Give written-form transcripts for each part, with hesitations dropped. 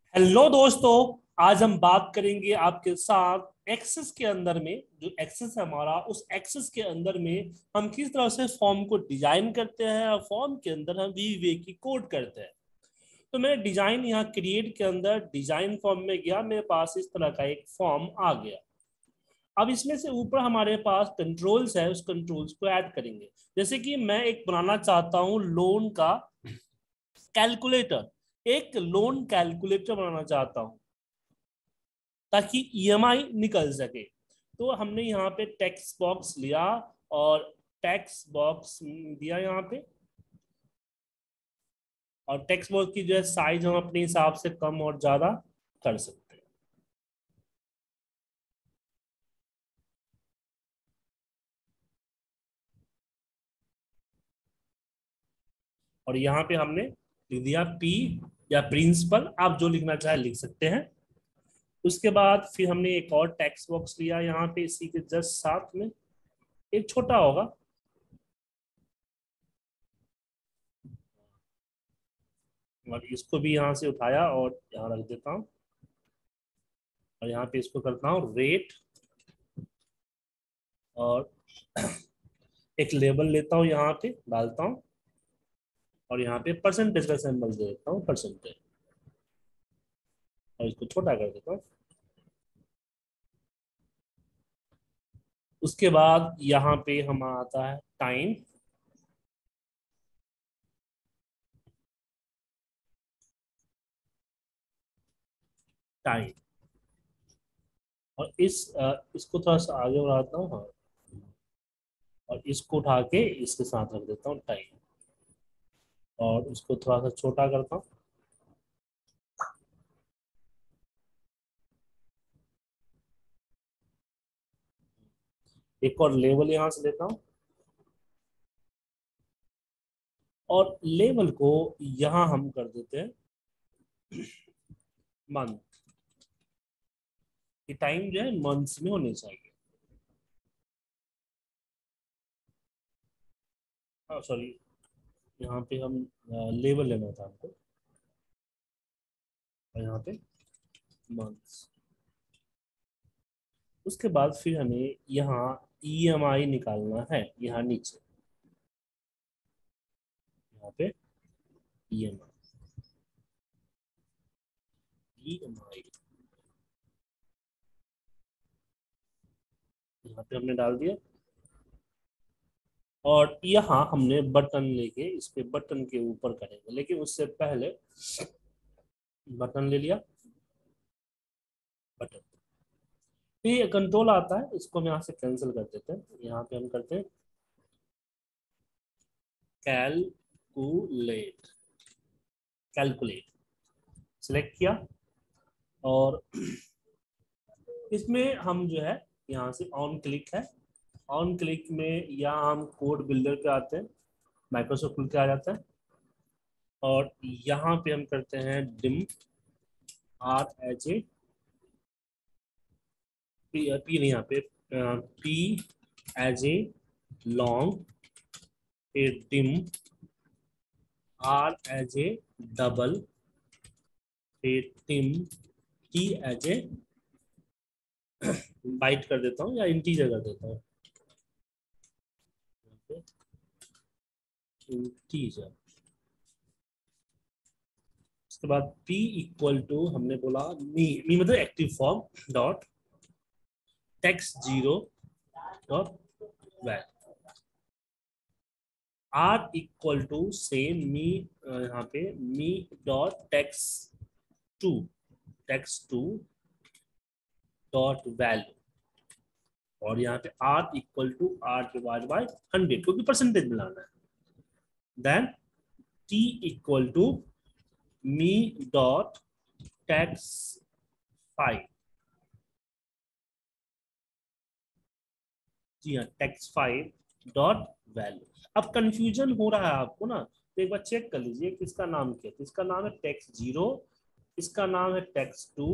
Hello दोस्तों। आज हम बात करेंगे आपके साथ एक्सेस के अंदर में जो एक्सेस है हमारा, उस एक्सेस के अंदर में हम किस तरह से फॉर्म को डिजाइन करते हैं और फॉर्म के अंदर हम वीवे की कोड करते हैं। तो मैंने डिजाइन यहाँ क्रिएट के अंदर डिजाइन फॉर्म में गया, मेरे पास इस तरह का एक फॉर्म आ गया। अब इसमें से ऊपर हमारे पास कंट्रोल्स है, उस कंट्रोल्स को ऐड करेंगे। जैसे कि मैं एक बनाना चाहता हूँ लोन का कैलकुलेटर, एक लोन कैलकुलेटर बनाना चाहता हूँ ताकि ईएमआई निकल सके। तो हमने यहाँ पे टेक्स्ट बॉक्स लिया और टेक्स्ट बॉक्स दिया यहाँ पे, और टेक्स्ट बॉक्स की जो है साइज हम अपने हिसाब से कम और ज्यादा कर सकते हैं। और यहाँ पे हमने लिख दिया पी या प्रिंसिपल, आप जो लिखना चाहे लिख सकते हैं। उसके बाद फिर हमने एक और टेक्स्ट बॉक्स लिया यहाँ पे, इसी के जस्ट साथ में एक छोटा होगा, और इसको भी यहाँ से उठाया और यहाँ रख देता हूँ। और यहाँ पे इसको करता हूँ रेट, और एक लेबल लेता हूँ यहाँ पे डालता हूँ, और यहाँ पे परसेंटेज का सिंबल दे देता हूँ परसेंटेज, और इसको छोटा कर देता हूँ। उसके बाद यहाँ पे हमारा आता है टाइम। टाइम, और इसको थोड़ा सा आगे बढ़ाता हूँ, हाँ, और इसको उठा के इसके साथ रख देता हूँ टाइम, और इसको थोड़ा सा छोटा करता हूँ। एक और लेवल यहाँ से लेता हूँ, और लेवल को यहाँ हम कर देते हैं मंथ, कि टाइम जो है मंथ्स में होने चाहिए। हाँ सॉरी, यहाँ पे हम लेवल लेना था हमको, और यहाँ पे मंथ्स। उसके बाद फिर हमें यहाँ ईएमआई निकालना है, यहाँ नीचे यहाँ पे ईएमआई। ईएमआई यहाँ पे हमने डाल दिया, और यहाँ हमने बटन लेके इस पे बटन के ऊपर करेंगे, लेकिन उससे पहले बटन ले लिया, बटन। फिर ये कंट्रोल आता है, इसको हम यहाँ से कैंसिल कर देते हैं। यहाँ पे हम करते हैं कैलकुलेट, कैलकुलेट सिलेक्ट किया, और इसमें हम जो है यहाँ से ऑन क्लिक है, ऑन क्लिक में यहाँ हम कोड बिल्डर पे आते हैं, माइक्रोसॉफ्ट खुल के आ जाता है, और यहाँ पे हम करते हैं dim R H A P, P नहीं यहाँ पे पी एज ए लॉन्ग, फिर dim R as a double, फिर dim T as a byte कर देता हूँ या इंटीजर कर देता हूँ, इंटीजर। उसके बाद p इक्वल टू हमने बोला मी मतलब active form dot text zero dot val, R equal to same me, यहाँ पे me dot text two dot value, और यहाँ पे R equal to R divide by 100 क्योंकि परसेंटेज मिलाना है। Then T equal to me dot text 5, जी हाँ टेक्स्ट 5 डॉट वैल्यू। अब कंफ्यूजन हो रहा है आपको ना, तो एक बार चेक कर लीजिए किसका नाम क्या है। तो इसका नाम है टेक्स्ट जीरो, इसका नाम है टेक्स्ट टू,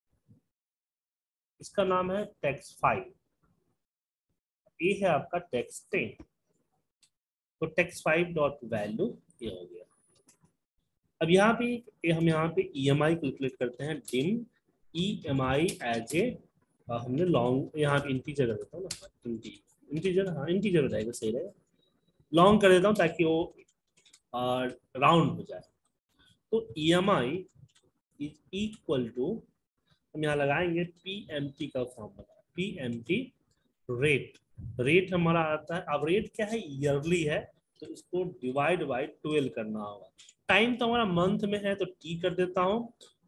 इसका नाम है टेक्स्ट 5, ये है आपका टेक्स्ट 10। तो टेक्स्ट 5 डॉट वैल्यू ये हो गया। अब यहाँ पे हम यहाँ पे EMI कैलकुलेट करते हैं। डिम EMI एज ए, हमने लॉन्ग यहाँ पे इंटीजर कर देता हूँ ना, इंटीजर, हाँ इंटीजर बताएगा, सही रहेगा। लॉन्ग कर देता हूँ ताकि वो राउंड हो जाए। तो EMI इज इक्वल टू, हम यहाँ लगाएंगे PMT का फॉर्मूला, PMT रेट। रेट हमारा आता है, अब रेट क्या है, ईयरली है, तो इसको डिवाइड बाई 12 करना होगा। टाइम तो हमारा मंथ में है तो T कर देता हूं,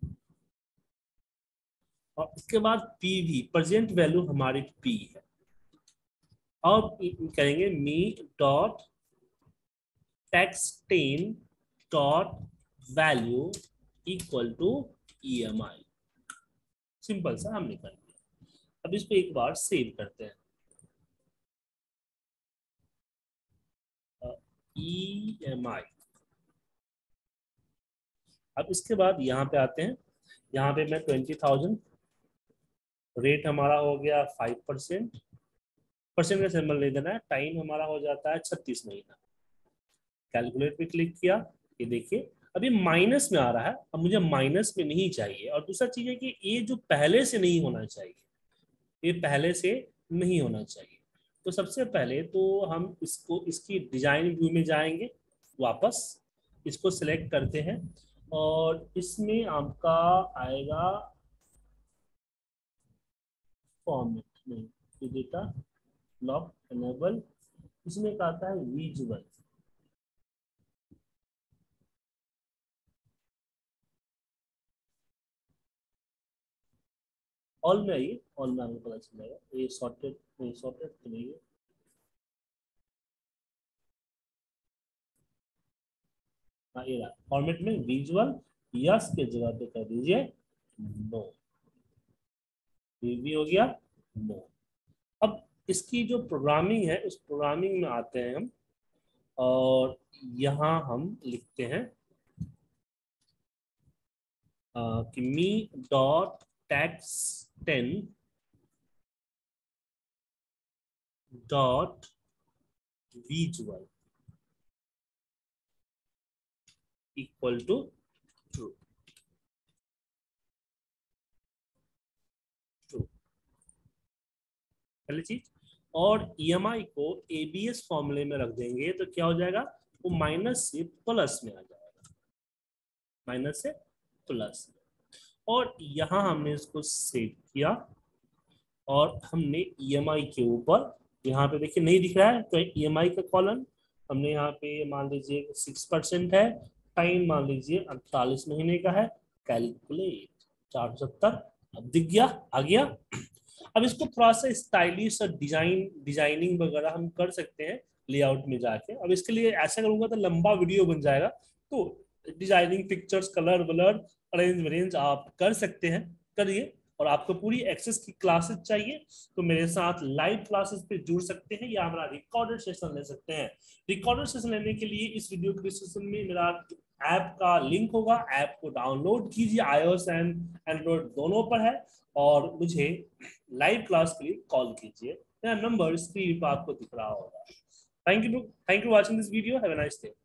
और इसके बाद PV, प्रेजेंट वैल्यू हमारी P है। अब करेंगे me dot text 10 dot value equal to EMI। Simple सा हमने कर दिया। अब इसको एक बार सेव करते हैं। EMI। अब इसके बाद यहाँ पे आते हैं, यहाँ पे मैं 20,000, रेट हमारा हो गया 5%, परसेंट का सिंबल नहीं देना है। टाइम हमारा हो जाता है 36 महीना। कैलकुलेट पे क्लिक किया, ये देखिए अभी माइनस में आ रहा है। अब मुझे माइनस में नहीं चाहिए। और दूसरा चीज है कि ये जो पहले से नहीं होना चाहिए, ये पहले से नहीं होना चाहिए। तो सबसे पहले तो हम इसको, इसकी डिजाइन व्यू में जाएंगे, वापस इसको सिलेक्ट करते हैं, और इसमें आपका आएगा फॉर्मेट में डेटा लॉक एनेबल, इसमें एक आता है विजुअल। ऑल में आइए, ऑल में आपको पता चल जाएगा। ये सॉर्टेड नहीं, सॉर्टेड तो नहीं है। हाँ ये रहा फॉर्मेट में विजुअल, यस के जगह पे कर दीजिए नो। ये भी हो गया नो। अब इसकी जो प्रोग्रामिंग है, उस प्रोग्रामिंग में आते हैं हम, और यहाँ हम लिखते हैं कि me dot text 10 dot visual equal to true. True पहली चीज। और EMI को ABS फॉर्मूले में रख देंगे तो क्या हो जाएगा, वो माइनस से प्लस में आ जाएगा, माइनस से प्लस में। और यहाँ हमने इसको सेव किया, और हमने EMI के ऊपर, यहाँ पे देखिए नहीं दिख रहा है तो EMI का कॉलम हमने यहाँ पे मान लीजिए 6% है, टाइम मान लीजिए 48 महीने का है। कैलकुलेट 470, अब दिख गया, आ गया। अब इसको थोड़ा सा स्टाइलिश और डिजाइनिंग वगैरह हम कर सकते हैं लेआउट में जाके। अब इसके लिए ऐसा करूंगा तो लंबा वीडियो बन जाएगा, तो डिजाइनिंग, पिक्चर्स, कलर वलर, अरेंज वरेंज आप कर सकते हैं, करिए। और आपको पूरी एक्सेस की क्लासेस चाहिए तो मेरे साथ लाइव क्लासेस पे जुड़ सकते हैं, या हमारा रिकॉर्डेड सेशन ले सकते हैं। रिकॉर्डेड सेशन लेने के लिए इस वीडियो के डिस्क्रिप्शन में मेरा ऐप का लिंक होगा, ऐप को डाउनलोड कीजिए, iOS एंड एंड्रॉइड दोनों पर है। और मुझे लाइव क्लास के लिए कॉल कीजिए, मेरा नंबर स्क्रीन पर आपको दिख रहा होगा। Thank you watching this video, have a nice day.